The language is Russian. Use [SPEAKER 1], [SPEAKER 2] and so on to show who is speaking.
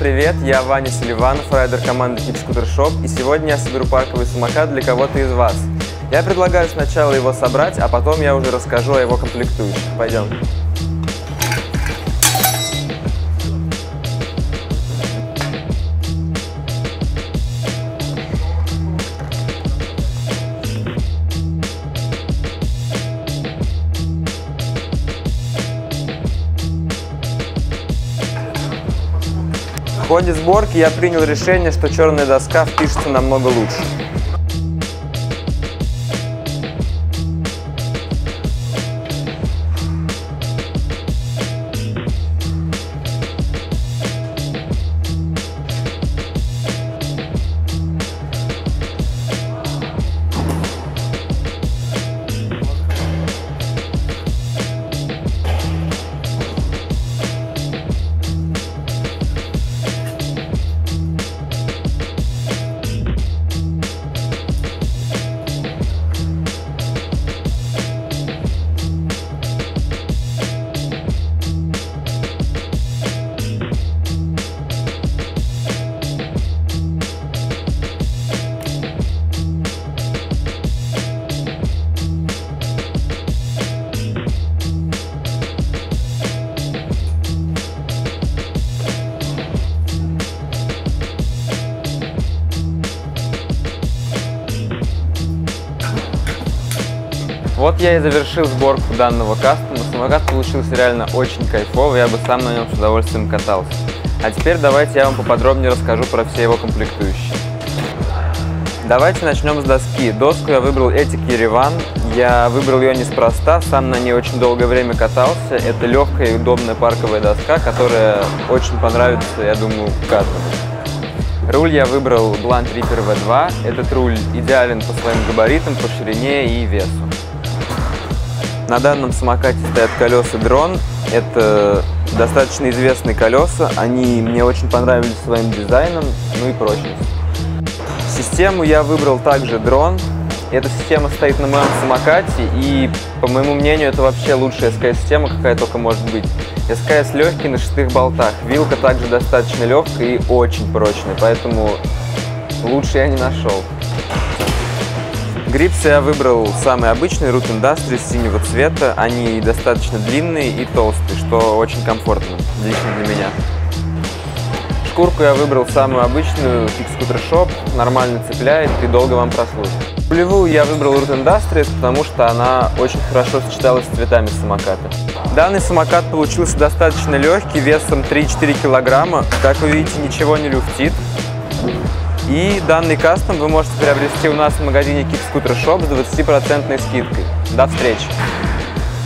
[SPEAKER 1] привет! Я Ваня Селиванов, райдер команды Kick Scooter Shop, и сегодня я соберу парковый самокат для кого-то из вас. Я предлагаю сначала его собрать, а потом я уже расскажу о его комплектующих. Пойдем. В ходе сборки я принял решение, что черная доска впишется намного лучше. Вот я и завершил сборку данного кастома. Самокат получился реально очень кайфовый, я бы сам на нем с удовольствием катался. А теперь давайте я вам поподробнее расскажу про все его комплектующие. Давайте начнем с доски. Доску я выбрал Ethic Yerevan. Я выбрал ее неспроста, сам на ней очень долгое время катался. Это легкая и удобная парковая доска, которая очень понравится, я думаю, каждому. Руль я выбрал Blunt Reaper V2. Этот руль идеален по своим габаритам, по ширине и весу. На данном самокате стоят колеса Дрон. Это достаточно известные колеса. Они мне очень понравились своим дизайном, ну и прочностью. Систему я выбрал также Дрон. Эта система стоит на моем самокате, и, по моему мнению, это вообще лучшая СКС-система, какая только может быть. СКС легкий на 6 болтах. Вилка также достаточно легкая и очень прочная, поэтому лучше я не нашел. Грипсы я выбрал самый обычный Root Industries синего цвета. Они достаточно длинные и толстые, что очень комфортно, лично для меня. Шкурку я выбрал самую обычную Kick Scooter Shop, нормально цепляет и долго вам прослужит. Рулевую я выбрал Root Industries, потому что она очень хорошо сочеталась с цветами самоката. Данный самокат получился достаточно легкий, весом 3-4 килограмма. Как вы видите, ничего не люфтит. И данный кастом вы можете приобрести у нас в магазине Kick Scooter Shop с 20% скидкой. До встречи!